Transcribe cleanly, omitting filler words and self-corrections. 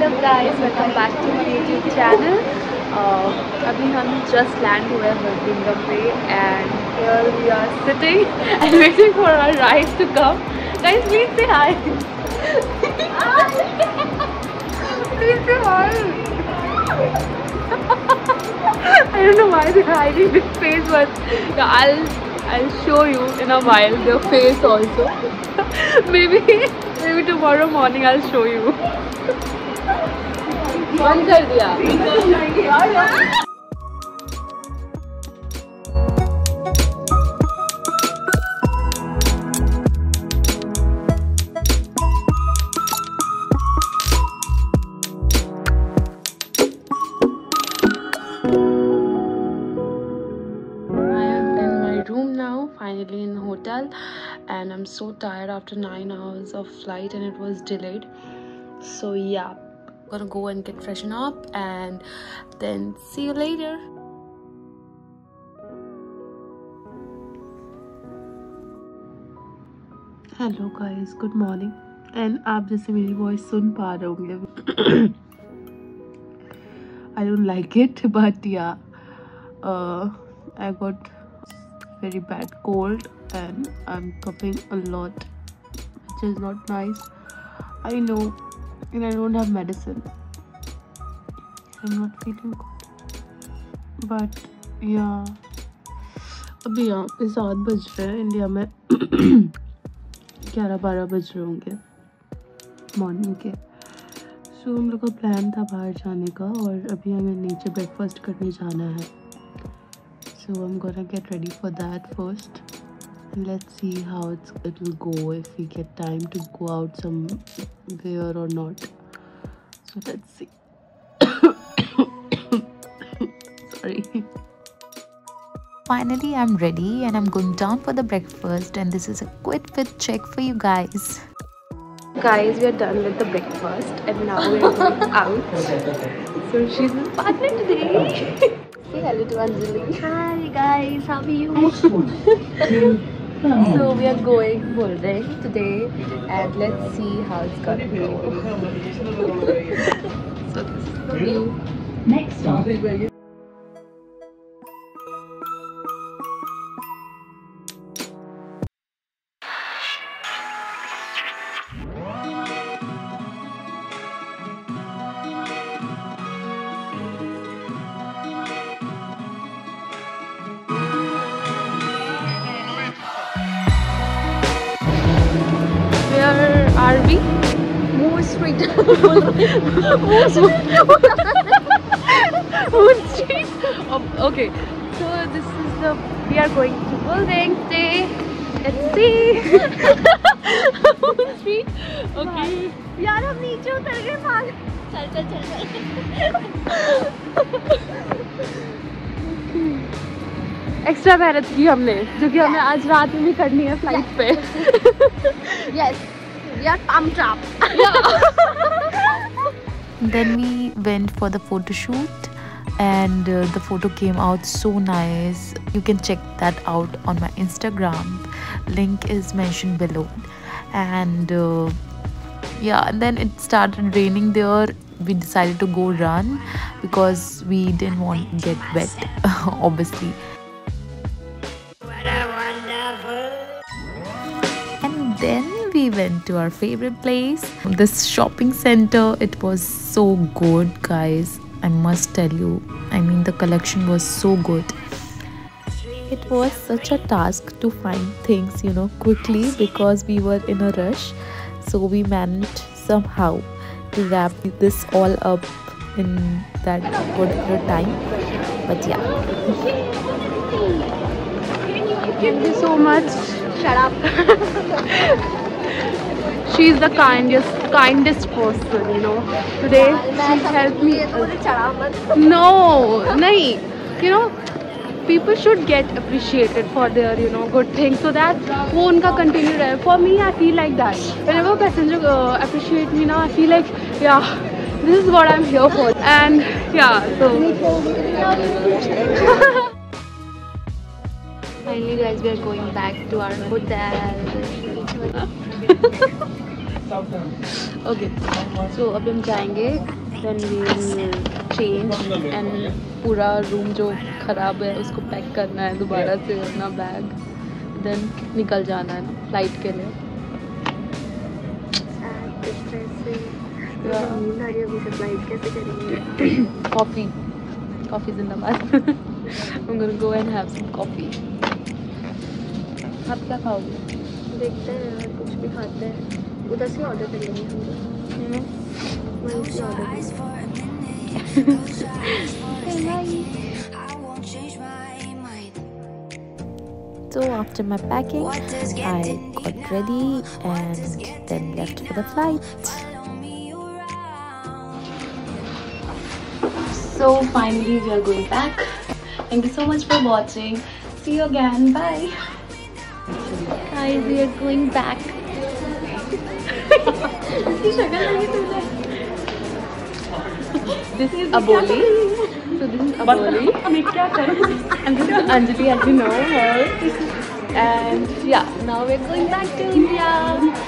up guys, welcome back to my YouTube channel. अभी हम just land हुए हैं Birmingham पे and here we are sitting and waiting for our ride to come. Guys, please say hi. Please say hi. I don't know why they're hiding this face, but yeah, I'll show you in a while their face also. maybe tomorrow morning I'll show you. बंद कर दिया. Finally in the hotel, and I'm so tired after 9 hours of flight and it was delayed. So yeah, gonna go and get freshen up and then see you later. Hello guys, good morning. And आप जैसे मेरी voice सुन पा रहे होंगे. I don't like it, but yeah, I got very bad cold and I'm coughing a lot, which is not nice. I know, and I don't have medicine. I'm not feeling good, but yeah. अभी यहाँ पे 7 बज रहे हैं India में. 11-12 बज रहे होंगे मॉर्निंग के. सो हम लोग का प्लान था बाहर जाने का और अभी हमें नीचे ब्रेकफास्ट करने जाना है. So I'm gonna get ready for that first, and let's see how it will go, if we get time to go out somewhere or not. So let's see. Sorry. Finally I'm ready and I'm going down for the breakfast, and this is a quick fit check for you guys. Guys, we are done with the breakfast and now we are going out. So she's my partner today. Say hello to Anjali. Hi guys, how are you? So we are going bouldering today and let's see how it's gonna go. So this is the view. Next stop. Where are we? Moore Street. Moore Street. Oh, okay. So this is we are going to building today. Let's see. Moore Street. Okay. यार हम नीचे उतर गए भाग. चल. Extra मेहनत की हमने, जो कि हमें आज रात में भी करनी है फ्लाइट पे. Yes, we are pumped up. Then we went for the photo shoot, and the photo came out so nice. You can check that out on my Instagram. Link is mentioned below. And yeah, and then it started raining there. We decided to go run because we didn't want to get wet, obviously. And then we went to our favorite place, this shopping center. It was so good, guys. I must tell you, I mean, the collection was so good. It was such a task to find things, quickly, because we were in a rush. So we managed somehow to wrap this all up in that particular time. But yeah. Thank you so much. Shut up. She's the kindest person, Today she helped me. No, nahi. People should get appreciated for their, good things, so that वो उनका continue रहे. For me, I feel like that. Whenever passenger appreciate me now, I feel like, yeah, this is what I'm here for. And yeah, so. Finally guys, we are going back to our hotel. Okay so अभी हम जाएंगे, then we will change and पूरा room जो ख़राब है उसको pack करना है दोबारा से अपना बैग, देन निकल जाना है ना फ्लाइट के लिए। कॉफ़ी कॉफ़ी जिंदाबाद। I'm gonna go and have some coffee. आप क्या खाओगे? देखते हैं यार, कुछ भी खाते हैं, उधर से ऑर्डर कर लेंगे हम लोग। वहीं से So after my packing, I got ready and then left for the flight. So finally we are going back. Thank you so much for watching. See you again. Bye. Guys, we are going back. This is Aboli. So this is Aboli. And this is Anjali, as you know her. And yeah, now we're going back to India.